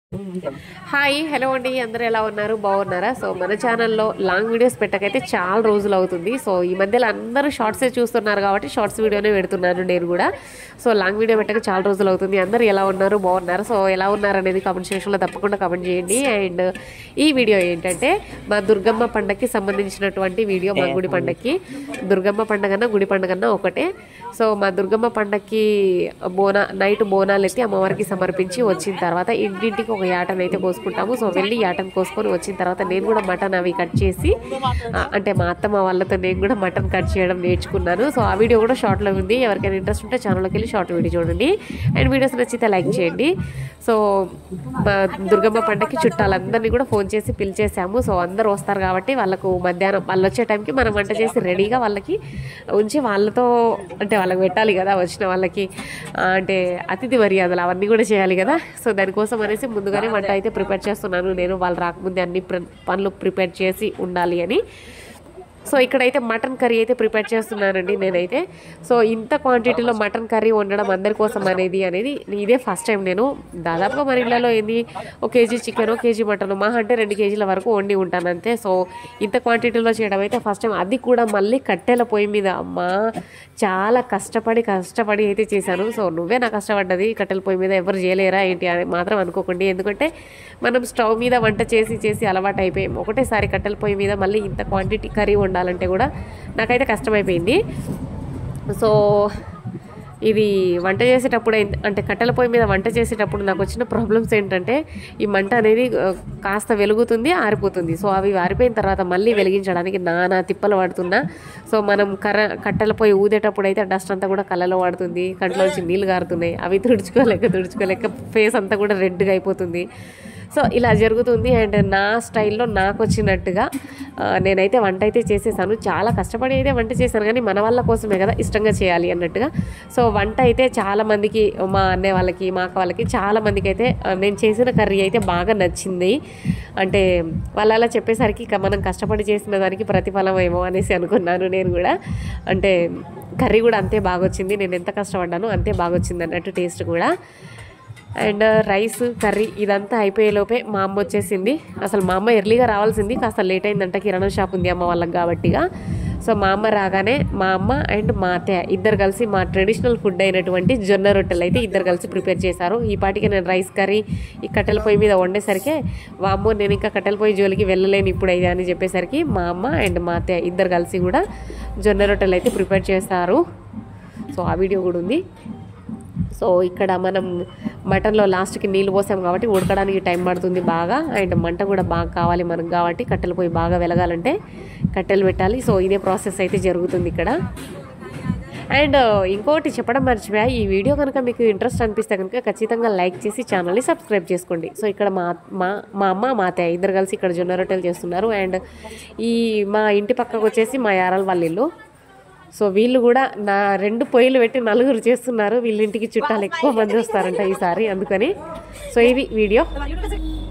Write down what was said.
Hi hello అండి, అందరూ ఎలా ఉన్నారు? బాగున్నారా? సో మన ఛానల్లో లాంగ్ వీడియోస్ పెట్టకైతే చాలా రోజులు అవుతుంది. సో ఈ మధ్యలో అందరూ షార్ట్సే చూస్తున్నారు కాబట్టి షార్ట్స్ వీడియోనే పెడుతున్నాను నేను కూడా. సో లాంగ్ వీడియో పెట్టక చాలా రోజులు అవుతుంది. అందరూ ఎలా ఉన్నారు? బాగున్నారు? సో ఎలా ఉన్నారు అనేది కామెంట్ సెక్షన్లో తప్పకుండా కామెంట్ చేయండి. అండ్ ఈ వీడియో ఏంటంటే మా దుర్గమ్మ పండగకి సంబంధించినటువంటి వీడియో. మా గుడి పండగకి, దుర్గమ్మ పండగన్నా గుడి పండగన్నా ఒకటే. సో మా దుర్గమ్మ పండగకి నైట్ బోనాలు ఎత్తి అమ్మవారికి సమర్పించి వచ్చిన తర్వాత ఇంటింటికి ఒక యాటను అయితే కోసుకుంటాము. సో వెళ్ళి యాటను కోసుకొని వచ్చిన తర్వాత నేను కూడా మటన్ అవి కట్ చేసి, అంటే మా అత్తమ్మ వాళ్ళతో నేను కూడా మటన్ కట్ చేయడం నేర్చుకున్నాను. సో ఆ వీడియో కూడా షార్ట్లో ఉంది. ఎవరికైనా ఇంట్రెస్ట్ ఉంటే ఛానల్లోకి వెళ్ళి షార్ట్ వీడియో చూడండి. అండ్ వీడియోస్ నచ్చితే లైక్ చేయండి. సో మా దుర్గమ్మ పండగకి చుట్టాలందరినీ కూడా ఫోన్ చేసి పిలిచేసాము. సో అందరూ వస్తారు కాబట్టి వాళ్ళకు మధ్యాహ్నం వాళ్ళు వచ్చే టైంకి మనం వంట చేసి రెడీగా వాళ్ళకి ఉంచి వాళ్ళతో, అంటే వాళ్ళకి పెట్టాలి కదా వచ్చిన వాళ్ళకి, అంటే అతిథి మర్యాదలు అవన్నీ కూడా చేయాలి కదా. సో దానికోసం అనేసి ముందుగానే వంట అయితే ప్రిపేర్ చేస్తున్నాను నేను. వాళ్ళు రాకముందే అన్ని పనులు ప్రిపేర్ చేసి ఉండాలి అని. సో ఇక్కడైతే మటన్ కర్రీ అయితే ప్రిపేర్ చేస్తున్నానండి నేనైతే. సో ఇంత క్వాంటిటీలో మటన్ కర్రీ వండడం అందరి కోసం అనేది ఇదే ఫస్ట్ టైం. నేను దాదాపుగా మన ఇళ్ళలో ఏంది 1 కేజీ చికెన్, 1 కేజీ మటన్, మహా అంటే 2 కేజీల వరకు వండి ఉంటాను అంతే. సో ఇంత క్వాంటిటీలో చేయడం అయితే ఫస్ట్ టైం. అది కూడా మళ్ళీ కట్టెల పొయ్యి మీద. అమ్మా చాలా కష్టపడి అయితే చేశాను. సో నువ్వే నా కష్టపడ్డది, కట్టెల పొయ్యి మీద ఎవరు చేయలేరా ఏంటి అని మాత్రం అనుకోకండి. ఎందుకంటే మనం స్టవ్ మీద వంట చేసి అలవాటు అయిపోయాం. ఒకటేసారి కట్టెల పొయ్యి మీద మళ్ళీ ఇంత క్వాంటిటీ కర్రీ వండాలంటే కూడా నాకైతే కష్టమైపోయింది. సో ఇది వంట చేసేటప్పుడు, అంటే కట్టెల పొయ్యి మీద వంట చేసేటప్పుడు నాకు వచ్చిన ప్రాబ్లమ్స్ ఏంటంటే, ఈ మంట అనేది కాస్త వెలుగుతుంది, ఆరిపోతుంది. సో అవి ఆరిపోయిన తర్వాత మళ్ళీ వెలిగించడానికి నానా తిప్పలు పడుతున్నా. సో మనం కట్టెల పొయ్యి ఊదేటప్పుడు అయితే డస్ట్ అంతా కూడా కళ్ళలో పడుతుంది, కంట్లోంచి నీళ్ళు గారుతున్నాయి. అవి తుడుచుకోలేక ఫేస్ అంతా కూడా రెడ్గా అయిపోతుంది. సో ఇలా జరుగుతుంది. అండ్ నా స్టైల్లో నాకు వచ్చినట్టుగా నేనైతే వంట అయితే చేసేసాను. చాలా కష్టపడి అయితే వంట చేశాను, కానీ మన వాళ్ళ కోసమే కదా, ఇష్టంగా చేయాలి అన్నట్టుగా. సో వంట అయితే చాలామందికి, మా అన్నయ్య వాళ్ళకి, మా అక్క వాళ్ళకి చాలామందికి అయితే నేను చేసిన కర్రీ అయితే బాగా నచ్చింది. అంటే వాళ్ళు అలా చెప్పేసరికి మనం కష్టపడి చేసిన దానికి ప్రతిఫలం ఏమో అనేసి అనుకున్నాను నేను కూడా. అంటే కర్రీ కూడా అంతే బాగా వచ్చింది, నేను ఎంత కష్టపడ్డానో అంతే బాగా వచ్చింది అన్నట్టు టేస్ట్ కూడా. అండ్ రైస్, కర్రీ ఇదంతా అయిపోయేలోపే మా అమ్మ వచ్చేసింది. అసలు మా అమ్మ ఎర్లీగా రావాల్సింది, కాస్త లేట్ అయిందంట. కిరాణా షాప్ ఉంది అమ్మ వాళ్ళకి కాబట్టిగా. సో మా అమ్మ రాగానే మా అమ్మ అండ్ మా అత్తయ్య ఇద్దరు కలిసి మా ట్రెడిషనల్ ఫుడ్ అయినటువంటి జొన్న రొట్టెలు అయితే ఇద్దరు కలిసి ప్రిపేర్ చేశారు. ఈ పాటికి నేను రైస్ కర్రీ ఈ కట్టెల పొయ్యి మీద వండేసరికి, వామ్మో నేను ఇంకా కట్టెల పొయ్యి జోలికి వెళ్ళలేను ఇప్పుడు అయితే అని చెప్పేసరికి మా అమ్మ అండ్ మా అత్తయ్య ఇద్దరు కలిసి కూడా జొన్న రొట్టెలు అయితే ప్రిపేర్ చేస్తారు. సో ఆ వీడియో కూడా ఉంది. సో ఇక్కడ మనం మటన్లో లాస్ట్కి నీళ్ళు పోసాం కాబట్టి ఉడకడానికి టైం పడుతుంది బాగా. అండ్ మంట కూడా బాగా కావాలి మనకు కాబట్టి కట్టెలు పోయి బాగా వెలగాలంటే కట్టెలు పెట్టాలి. సో ఇదే ప్రాసెస్ అయితే జరుగుతుంది ఇక్కడ. అండ్ ఇంకోటి చెప్పడం మర్చిపోయా, ఈ వీడియో కనుక మీకు ఇంట్రెస్ట్ అనిపిస్తే కనుక ఖచ్చితంగా లైక్ చేసి ఛానల్ని సబ్స్క్రైబ్ చేసుకోండి. సో ఇక్కడ మా అమ్మ మా అత్తయ్య ఇద్దరు కలిసి ఇక్కడ జొన్న రొట్టెలు చేస్తున్నారు. అండ్ ఈ మా ఇంటి పక్కకు వచ్చేసి మా యారాల వాళ్ళ ఇల్లు. సో వీళ్ళు కూడా నా 2 పొయ్యిలు పెట్టి 4 చేస్తున్నారు. వీళ్ళింటికి చుట్టాలు ఎక్కువ మంది వస్తారంట ఈసారి, అందుకని. సో ఇది వీడియో.